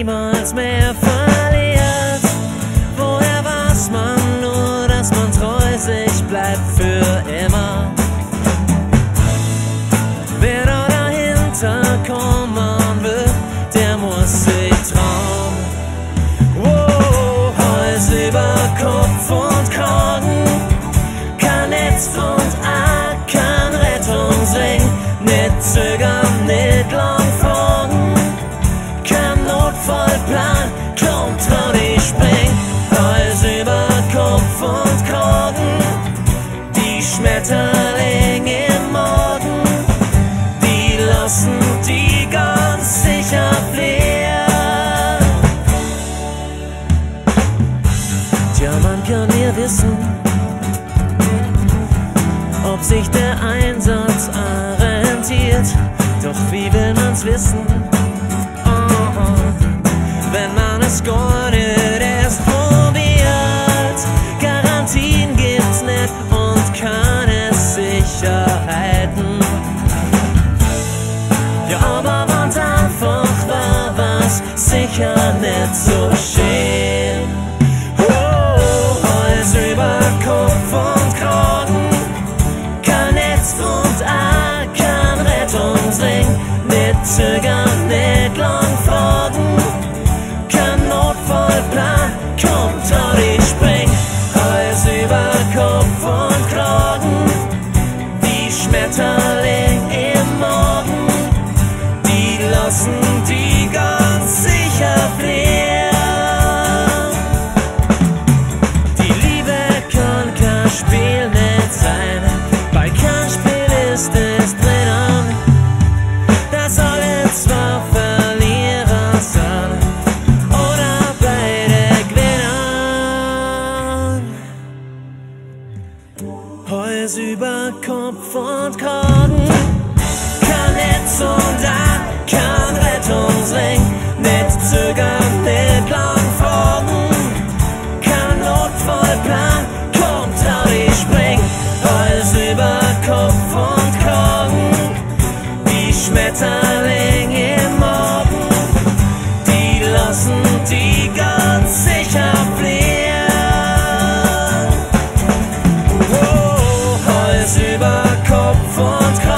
niemals mehr verliert. Woher weiß man nur, dass man treu sich bleibt für immer? Wer da dahinter kommen will, der muss sich trauen. Wow, Hals über Kopf und Kragen, kein Netz und auch kein Rettungsring, nicht zögern, nicht lang fragen, kein Notfallplan, komm, trau dich, spring. Hals über Kopf und Kragen, die Schmetterlinge im Morgen, die lassen die ganz sicher fliehen. Tja, man kann nie wissen, ob sich der Einsatz rentiert, doch wie will man's wissen? Wenn man es gar nicht erst probiert. Garantien gibt's nicht und keine Sicherheiten. Ja, aber wenn's einfach war, war's sicher nicht so schön. Oh, Hals über Kopf und Kragen, kein Netz und auch kein Rettungsring, nicht zögern, nicht lang fragen, kein Notfallplan, komm, trau dich, spring. Hals über Kopf und Kragen, die Schmetterlinge im Morgen, die lassen die ganz sicher fliehen. Die Liebe kann kein Spiel nicht sein, bei kein Spiel ist es drinnen, dass alle zwar Verlierer sind oder beide gewinnen. Hals über Kopf und Kragen, kein Netz und auch kein Rettungsring, nicht zögern, nicht lang fragen, kein Notfallplan, komm, trau dich, spring. Hals über Kopf und Kragen, die Schmetterlinge im Morgen, die lassen die ganz sicher fliehen. Oh, Hals über Kopf und Kragen,